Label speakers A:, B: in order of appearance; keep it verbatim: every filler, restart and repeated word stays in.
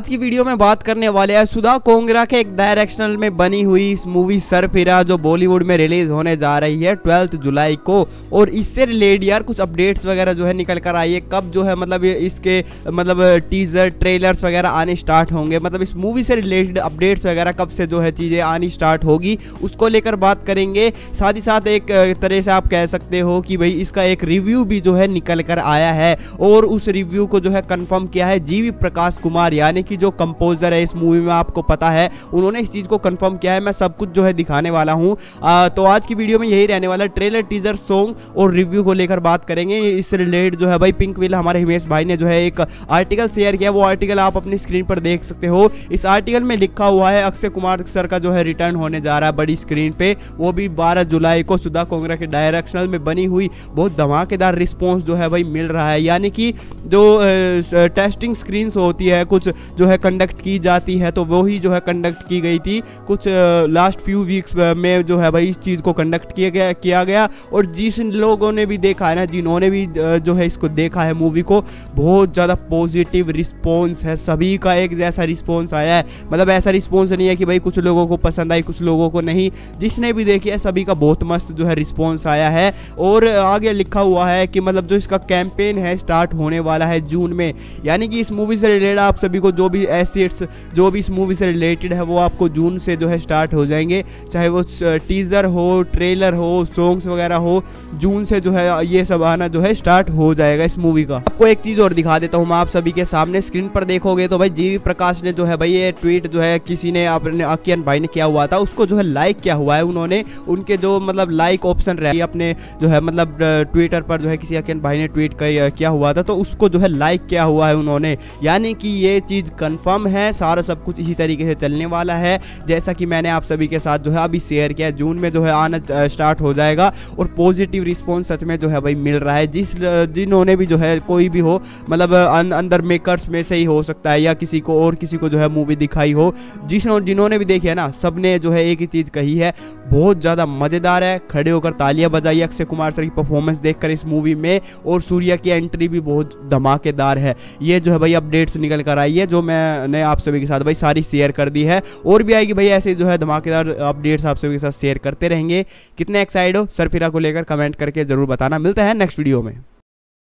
A: आज की वीडियो में बात करने वाले हैं सुधा कोंगरा के एक डायरेक्शनल में बनी हुई इस मूवी सरफिरा जो बॉलीवुड में रिलीज होने जा रही है ट्वेल्थ जुलाई को। और इससे रिलेटेड यार कुछ अपडेट्स वगैरह जो है निकल कर आई है, कब जो है मतलब इसके मतलब टीजर ट्रेलर्स वगैरह आने स्टार्ट होंगे, मतलब इस मूवी से रिलेटेड अपडेट्स वगैरह कब से जो है चीज़ें आनी स्टार्ट होगी उसको लेकर बात करेंगे। साथ ही साथ एक तरह से आप कह सकते हो कि भाई इसका एक रिव्यू भी जो है निकल कर आया है और उस रिव्यू को जो है कंफर्म किया है जीवी प्रकाश कुमार, यानी कि जो कंपोजर है इस मूवी में, आपको पता है उन्होंने इस चीज़ को कंफर्म किया है। मैं सब कुछ जो है दिखाने वाला हूँ। तो आज की वीडियो में यही रहने वाला, ट्रेलर टीजर सॉन्ग और रिव्यू को लेकर बात करेंगे। इससे रिलेटेड जो है भाई पिंक विल हमारे हिमेश भाई ने जो है एक आर्टिकल शेयर किया, वो आर्टिकल आप अपनी स्क्रीन पर देख सकते हो। इस आर्टिकल में लिखा हुआ है अक्षय कुमार सर का जो है रिटर्न होने जा रहा है बड़ी स्क्रीन पे, वो भी बारह जुलाई को सुधा कोंगरा के डायरेक्शनल में बनी हुई। बहुत धमाकेदार रिस्पॉन्स जो है भाई मिल रहा है, यानी कि जो टेस्टिंग स्क्रीन्स होती है कुछ जो है कंडक्ट की जाती है, तो वो ही जो है कंडक्ट की गई थी कुछ लास्ट फ्यू वीक्स में जो है भाई इस चीज़ को कंडक्ट किया गया किया गया और जिस लोगों ने भी देखा है ना, जिन्होंने भी जो है इसको देखा है मूवी को, बहुत ज़्यादा पॉजिटिव रिस्पॉन्स है। सभी का एक जैसा रिस्पॉन्स आया है, मतलब ऐसा रिस्पॉन्स नहीं है कि भाई कुछ लोगों को पसंद आई कुछ लोगों को नहीं, जिसने भी देखी है सभी का बहुत मस्त जो है रिस्पॉन्स आया है। और आगे लिखा हुआ है कि मतलब जो इसका कैंपेन है स्टार्ट होने वाला है जून में, यानी कि इस मूवी से रिलेटेड आप सभी को जो भी एसेट्स जो भी इस मूवी से रिलेटेड है वो आपको जून से जो है स्टार्ट हो जाएंगे, चाहे वो टीजर हो ट्रेलर हो सॉन्ग्स वगैरह हो, जून से जो है ये सब आना जो है स्टार्ट हो जाएगा इस मूवी का। आपको एक चीज़ और दिखा देता हूँ मैं आप सभी के सामने, स्क्रीन पर देखोगे तो भाई जीवी प्रकाश ने जो है भाई ये ट्वीट जो है किसी ने अपने अकियन भाई ने किया हुआ था, उसको जो है लाइक किया हुआ है उन्होंने। उनके जो मतलब लाइक ऑप्शन रहे अपने जो है मतलब ट्विटर पर जो है किसी अकियन भाई ने ट्वीट किया हुआ था, तो उसको जो है लाइक किया हुआ है उन्होंने, यानी कि ये चीज़ कंफर्म है, सारा सब कुछ इसी तरीके से चलने वाला है जैसा कि मैंने आप सभी के साथ जो है अभी शेयर किया। जून में जो है आना स्टार्ट हो जाएगा और पॉजिटिव रिस्पॉन्स सच में जो है भाई मिल रहा है। जिस जिन्होंने भी जो है कोई भी हो, मतलब अं, अंदर मेकर्स में से ही हो सकता है या किसी को और किसी को जो है मूवी दिखाई हो, जिसने जिन्होंने भी देखी है ना, सब ने जो है एक ही चीज़ कही है, बहुत ज़्यादा मज़ेदार है, खड़े होकर तालियां बजाई अक्षय कुमार सर की परफॉर्मेंस देखकर इस मूवी में, और सूर्या की एंट्री भी बहुत धमाकेदार है। ये जो है भाई अपडेट्स निकल कर आई है जो मैंने आप सभी के साथ भाई सारी शेयर कर दी है, और भी आएगी भाई ऐसे जो है धमाकेदार अपडेट्स आप सभी के साथ शेयर करते रहेंगे। कितने एक्साइटेड हो सरफिरा को लेकर कमेंट करके जरूर बताना। मिलता है नेक्स्ट वीडियो में।